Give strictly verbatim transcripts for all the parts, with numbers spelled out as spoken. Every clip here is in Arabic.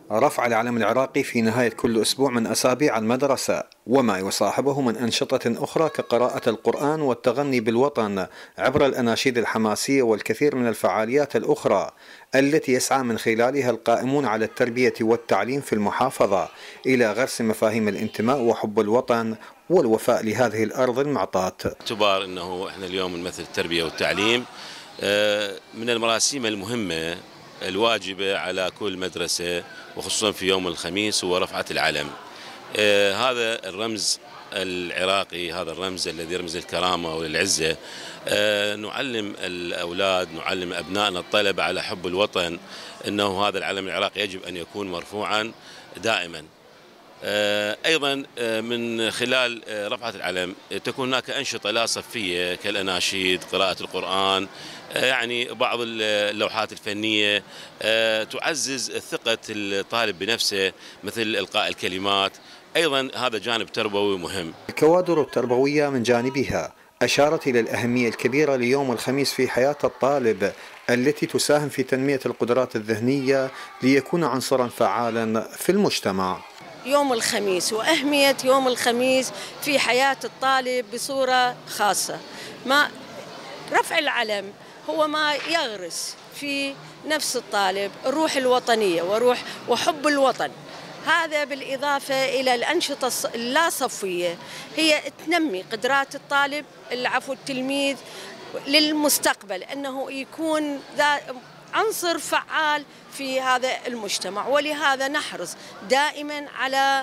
رفع العلم العراقي في نهاية كل أسبوع من أسابيع المدرسة، وما يصاحبه من أنشطة أخرى كقراءة القرآن والتغني بالوطن عبر الأناشيد الحماسية والكثير من الفعاليات الأخرى التي يسعى من خلالها القائمون على التربية والتعليم في المحافظة إلى غرس مفاهيم الانتماء وحب الوطن والوفاء لهذه الأرض المعطاة. باعتبار أنه إحنا اليوم نمثل التربية والتعليم، من المراسيم المهمة الواجبة على كل مدرسة وخصوصا في يوم الخميس هو رفعة العلم. آه هذا الرمز العراقي، هذا الرمز الذي يرمز الكرامة والعزة. آه نعلم الأولاد، نعلم أبنائنا الطلبة على حب الوطن، أنه هذا العلم العراقي يجب أن يكون مرفوعا دائما. أيضا من خلال رفعة العلم تكون هناك أنشطة لا صفية كالأناشيد، قراءة القرآن، يعني بعض اللوحات الفنية تعزز ثقة الطالب بنفسه مثل إلقاء الكلمات. أيضا هذا جانب تربوي مهم. الكوادر التربوية من جانبها أشارت إلى الأهمية الكبيرة ليوم الخميس في حياة الطالب التي تساهم في تنمية القدرات الذهنية ليكون عنصرا فعالا في المجتمع. يوم الخميس وأهمية يوم الخميس في حياة الطالب بصورة خاصة، ما رفع العلم هو ما يغرس في نفس الطالب الروح الوطنية وروح وحب الوطن. هذا بالإضافة إلى الأنشطة اللا صفية هي تنمي قدرات الطالب العفو التلميذ للمستقبل، أنه يكون ذا عنصر فعال في هذا المجتمع. ولهذا نحرص دائما على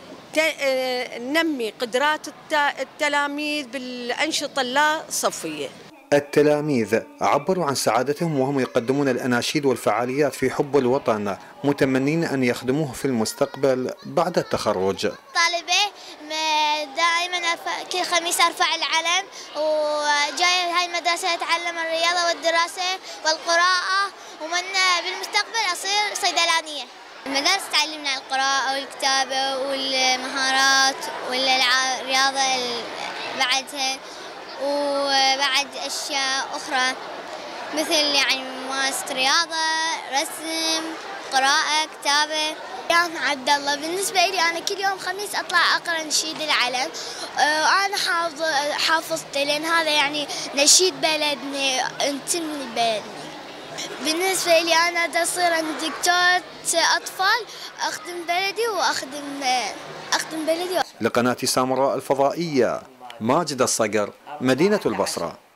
نمي قدرات التلاميذ بالأنشطة اللا صفية. التلاميذ عبروا عن سعادتهم وهم يقدمون الأناشيد والفعاليات في حب الوطن، متمنين أن يخدموه في المستقبل بعد التخرج. طالبة دائما كل خميس أرفع العلم، وجاي هاي المدرسة أتعلم الرياضة والدراسة والقراءة، ومن بالمستقبل أصير صيدلانية. المدرسة تعلمنا القراءة والكتابة والمهارات والرياضة بعدها، وبعد أشياء أخرى مثل يعني ممارسة رياضة، رسم، قراءة، كتابة. أنا عبد الله، بالنسبة لي أنا كل يوم خميس أطلع أقرأ نشيد العلم، وأنا حافظ حافظته لأن هذا يعني نشيد بلدنا، انتمي لبلدنا. بالنسبة لي أنا دا أصير دكتورة أطفال، أخدم بلدي وأخدم أخدم بلدي. لقناة سامراء الفضائية، ماجد الصقر، مدينة البصرة.